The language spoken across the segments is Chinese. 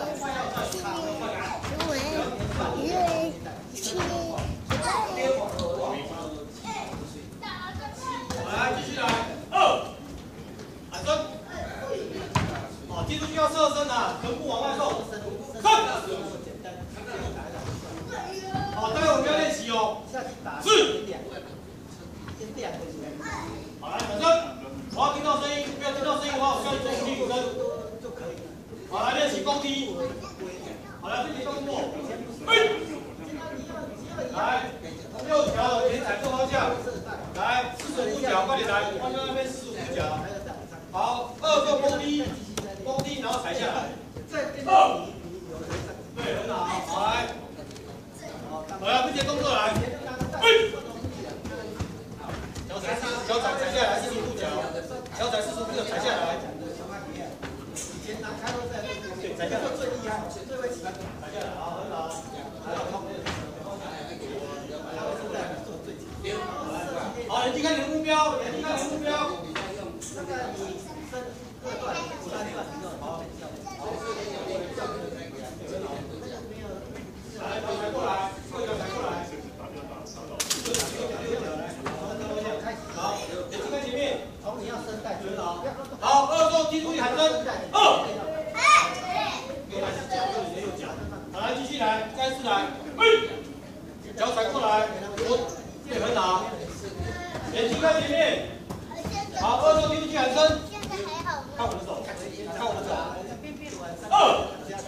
来，继续来，2，喊声。好，踢出去要侧身啊，臀部往外送。3。好，待会我们要练习哦。4。好，来，喊声。我要听到声音，不要听到声音的话，我需要你做屁股声。好，来练习弓踢。好，来练习动作。来，右脚连踩这方向。来，45脚，快点来，方向那边45脚。好，2个弓踢，然后踩下来。2。对，很好，好来。好来，并且动作来。脚踩下来45度角，脚踩45度角踩下来。对，踩下来最厉害，最会踩下来，好，很好。好，眼睛看你的目标，眼睛看你的目标。来，脚踩过来，右脚踩过来。好，眼睛看前面。 你要伸带很好。 好，2动踢出去喊声，2。好，来继续来，再次来，脚踩过来，对，很好。眼睛看前面。好，2动踢出去喊声。看我的手，看我的手。2。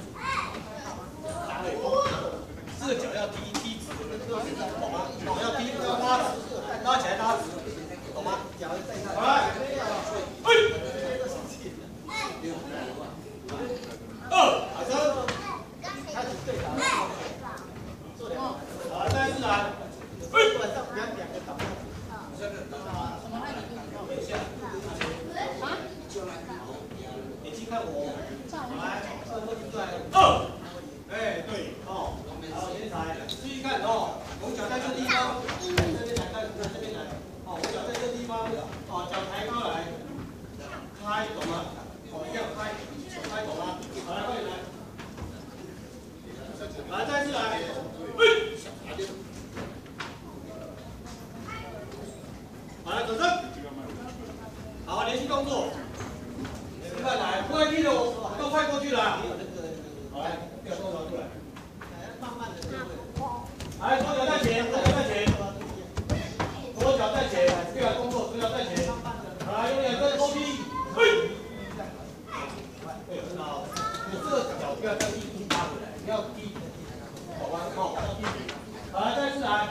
这个脚要踢直，懂吗？要踢，要拉直，拉起来拉直，懂吗？好来，2，喊声。好，再一次来。眼睛看我，来，2。哎，对，哦，好，先踩，注意看哦，我脚在这地方，这边来，这边来，哦，我脚在这地方，哦，脚抬高来，开，懂吗？哦，一样开，懂吗？好，来，快点来，来，再一次来，好，来，转身，好，连续动作，快来，不会踢的我都快过去了，好来。不要动手出来，来，左脚在前，左脚在前，左脚在前，不要动作，左脚在前，来，用2根勾踢，对，很好，你这个脚不要再踢打回来，你要踢，好吧，好，好，来，再次来。